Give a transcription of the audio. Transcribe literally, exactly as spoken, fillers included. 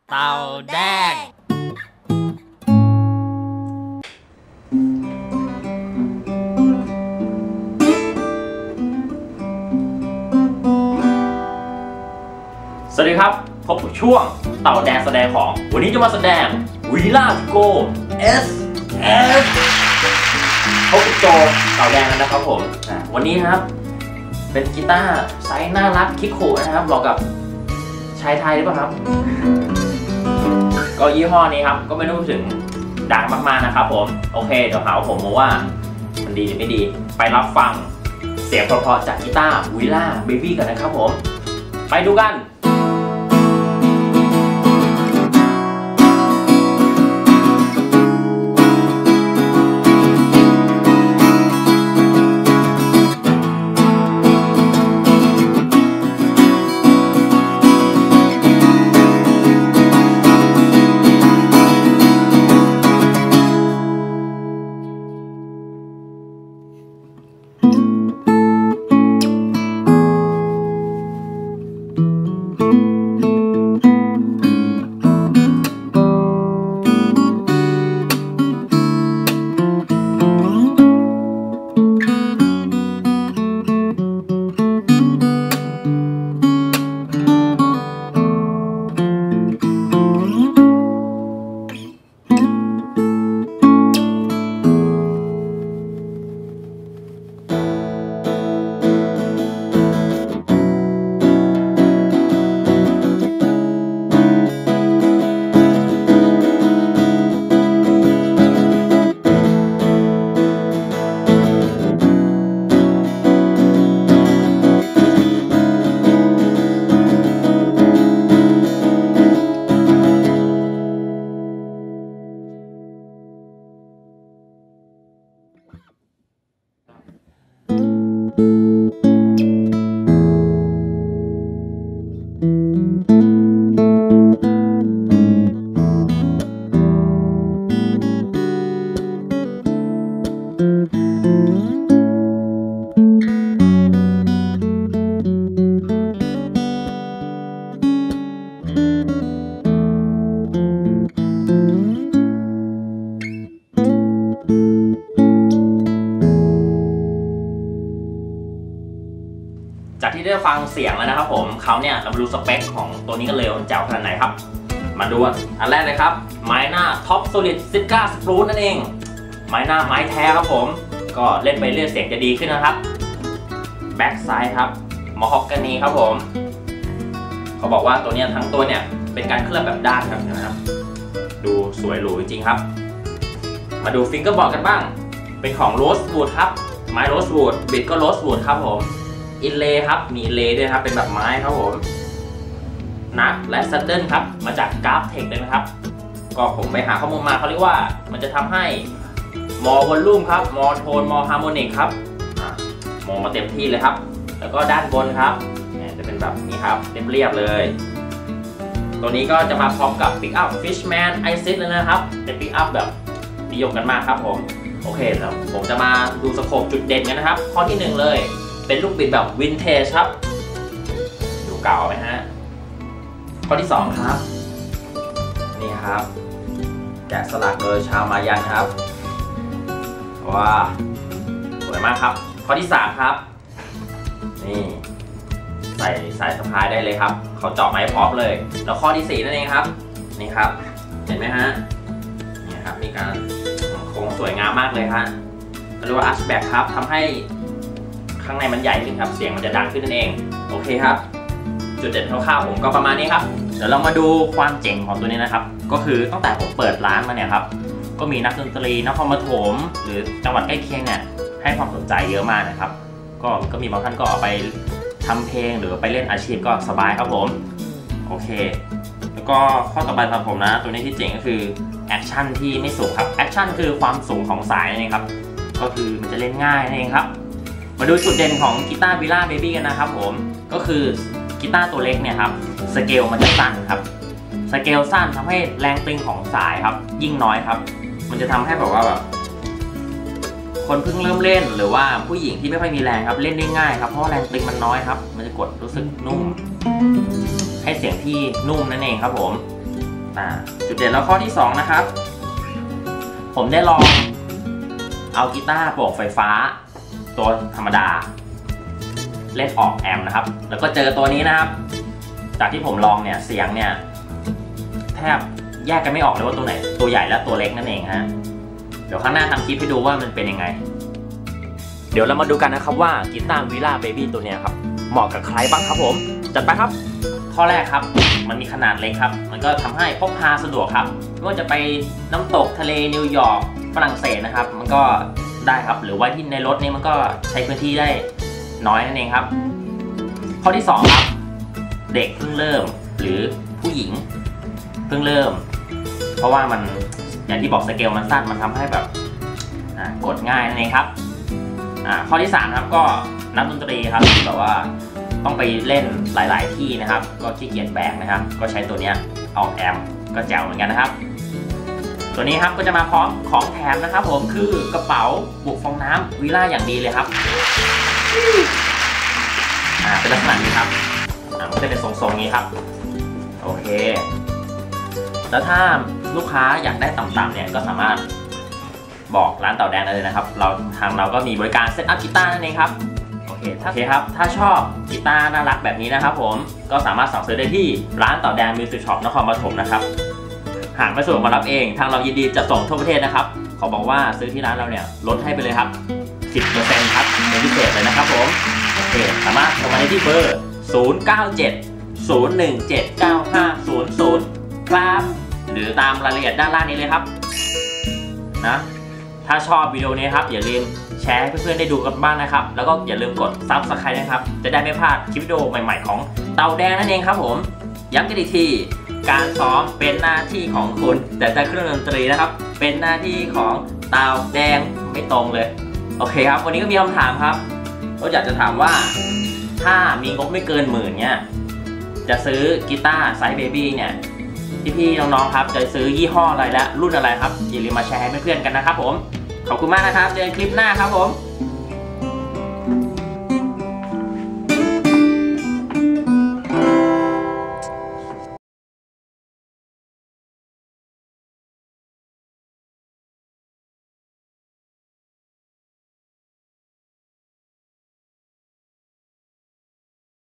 เต่าแดงสวัสดีครับพบกับช่วงเต่าแดงแสดงของวันนี้จะมาแสดงวีล่าโก เอส เอฟ พบกับโจเต่าแดงกันนะครับผมวันนี้นะครับเป็นกีตาร์ไซส์น่ารักคิกคูนะครับเหมาะกับชายไทยหรือเปล่าครับก็ยี่ห้อนี้ครับก็ไม่ต้องถึงดังมากๆนะครับผมโอเคเดี๋ยวหาผมมาว่ามันดีหรือไม่ดีไปรับฟังเสียงเพราะๆจากกีตาร์วีล่าเบบี้กันนะครับผมไปดูกันจากที่ได้ฟังเสียงแล้วนะครับผมเขาเนี่ยเรามาดูสเปคของตัวนี้กันเลยว่าแจ๋วขนาดไหนครับมาดูอันแรกเลยครับไม้หน้าท็อปโซลิดซิก้าสปรูตนั่นเองไม้หน้าไม้แท้ครับผมก็เล่นไปเรื่อยเสียงจะดีขึ้นนะครับแบ็กไซด์ครับมอฮอกกานีครับผมเขาบอกว่าตัวนี้ทั้งตัวเนี่ยเป็นการเคลือบแบบด้านครับนะครับดูสวยหรูจริงๆครับมาดูฟิงเกอร์บอร์ดกันบ้างเป็นของโรสวูดครับไม้โรสวูดบิดก็โรสวูดครับผมอินเลย์ครับมีอินเลย์ด้วยครับเป็นแบบไม้ครับผมนักและซัดเดิลครับมาจากกราฟเทคเลยนะครับก็ผมไปหาข้อมูลมาเขาเรียกว่ามันจะทำให้มอวอลลุ่มครับมอโทนมอฮาร์โมนิกครับมอมาเต็มที่เลยครับแล้วก็ด้านบนครับจะเป็นแบบนี้ครับเรียบๆเลยตัวนี้ก็จะมาพร้อมกับปิกอัพ Fishman Isis เลยนะครับเป็นปิกอัพแบบนิยมกันมากครับผมโอเคแล้วผมจะมาดูสโคปจุดเด่นกันนะครับข้อที่หนึ่งเลยเป็นลูกบิดแบบวินเทจครับดูเก่าไหมฮะข้อที่สองครับนี่ครับแกะสลักโดยชาวมายันครับว้าสวยมากครับข้อที่สามครับนี่ใส่สายสะพายได้เลยครับเขาเจาะไม้พร็อพเลยแล้วข้อที่สี่นั่นเองครับนี่ครับเห็นไหมฮะนี่ครับมีการโค้งสวยงามมากเลยฮะเรียกว่าอาร์ชแบ็กครับทำให้ข้างในมันใหญ่ขึ้นครับเสียงมันจะดังขึ้นนั่นเองโอเคครับจุดเด่นคร่าวๆผมก็ประมาณนี้ครับเดี๋ยวเรามาดูความเจ๋งของตัวนี้นะครับก็คือตั้งแต่ผมเปิดร้านมาเนี่ยครับก็มีนักดนตรีนครปฐมหรือจังหวัดใกล้เคียงเนี่ยให้ความสนใจเยอะมากนะครับก็ก็มีบางท่านก็เอาไปทำเพลงหรือไปเล่นอาชีพก็สบายครับผมโอเคแล้วก็ข้อต่อไปสำหรับผมนะตัวนี้ที่เจ๋งก็คือแอคชั่นที่ไม่สูงครับแอคชั่นคือความสูงของสายนั่นเองครับก็คือมันจะเล่นง่ายนั่นเองครับมาดูจุดเด่นของกีตาร์วีล่าเบบี้กันนะครับผมก็คือกีตาร์ตัวเล็กเนี่ยครับสเกลมันจะสั้นครับสเกลสั้นทำให้แรงตึงของสายครับยิ่งน้อยครับมันจะทำให้แบบว่าแบบคนเพิ่งเริ่มเล่นหรือว่าผู้หญิงที่ไม่ค่อยมีแรงครับเล่นได้ง่ายครับเพราะแรงตึงมันน้อยครับมันจะกดรู้สึกนุ่มให้เสียงที่นุ่มนั่นเองครับผมอ่าจุดเด่นแล้วข้อที่สองนะครับผมได้ลองเอากีตาร์โปร่งไฟฟ้าตัวธรรมดาเล่นออกแอมป์นะครับแล้วก็เจอตัวนี้นะครับจากที่ผมลองเนี่ยเสียงเนี่ยแทบแยกกันไม่ออกเลยว่าตัวไหนตัวใหญ่และตัวเล็กนั่นเองฮะเดี๋ยวข้างหน้าทำคลิปให้ดูว่ามันเป็นยังไงเดี๋ยวเรามาดูกันนะครับว่ากีตาร์วิลล่าเบบี้ตัวเนี้ยครับเหมาะกับใครบ้างครับผมจัดไปครับข้อแรกครับมันมีขนาดเล็กครับมันก็ทำให้พกพาสะดวกครับไม่ว่าจะไปน้ำตกทะเลนิวยอร์กฝรั่งเศสนะครับมันก็ได้ครับหรือว่าที่ในรถนี่มันก็ใช้พื้นที่ได้น้อยนั่นเองครับข้อที่สองครับเด็กเพิ่งเริ่มหรือผู้หญิงเพิ่งเริ่มเพราะว่ามันอย่างที่บอกสเกลมันสั้นมันทำให้แบบกดง่ายนั่นเองครับข้อที่สามครับก็นักดนตรีครับที่แบบว่าต้องไปเล่นหลายๆที่นะครับก็ขี้เกียจแบกนะครับก็ใช้ตัวนี้ออกแอมป์ก็แจ๋วเหมือนกันนะครับตัวนี้ครับก็จะมาพร้อมของแถมนะครับผมคือกระเป๋าบุกฟองน้ำวิลล่าอย่างดีเลยครับอ่าเป็นลักษณะนี้ครับอ่ามันจะเป็นทรงๆนี้ครับโอเคแล้วถ้าลูกค้าอยากได้ต่ำๆเนี่ยก็สามารถบอกร้านเต่าแดงได้เลยนะครับเราทางเราก็มีบริการเซตอัพกีตาร์นั่นเองครับโอเคโอเคครับถ้าชอบกีตาร์น่ารักแบบนี้นะครับผมก็สามารถสั่งซื้อได้ที่ร้านเต่าแดงมิวสิกช็อปนครปฐมนะครับหากไม่สะดวกมารับเองทางเรายินดีจะส่งทั่วประเทศนะครับขอบอกว่าซื้อที่ร้านเราเนี่ยลดให้ไปเลยครับ สิบเปอร์เซ็นต์ ครับเป็นพิเศษเลยนะครับผมโอเคสามารถโทรมาได้ที่เบอร์ศูนย์ เก้า เจ็ด ศูนย์ หนึ่ง เจ็ด เก้า ห้า ศูนย์ ศูนย์ครับหรือตามรายละเอียดด้านล่างนี้เลยครับนะถ้าชอบวิดีโอนี้ครับอย่าลืมแชร์ให้เพื่อนๆได้ดูกันบ้างนะครับแล้วก็อย่าลืมกด ซับสไครบ์ นะครับจะได้ไม่พลาดคลิปวิดีโอใหม่ๆของเต่าแดงนั่นเองครับผมย้ำกันอีกทีการซ้อมเป็นหน้าที่ของคุณแต่ถ้าเครื่องดนตรีนะครับเป็นหน้าที่ของเต่าแดงไม่ตรงเลยโอเคครับวันนี้ก็มีคำถามครับเราอยากจะถามว่าถ้ามีงบไม่เกินหมื่นเนี่ยจะซื้อกีตาร์ไซส์เบบี้เนี่ยพี่ๆน้องๆครับจะซื้อยี่ห้ออะไรและรุ่นอะไรครับอย่าลืมมาแชร์ให้เพื่อนๆกันนะครับผมขอบคุณมากนะครับเจอกันคลิปหน้าครับผม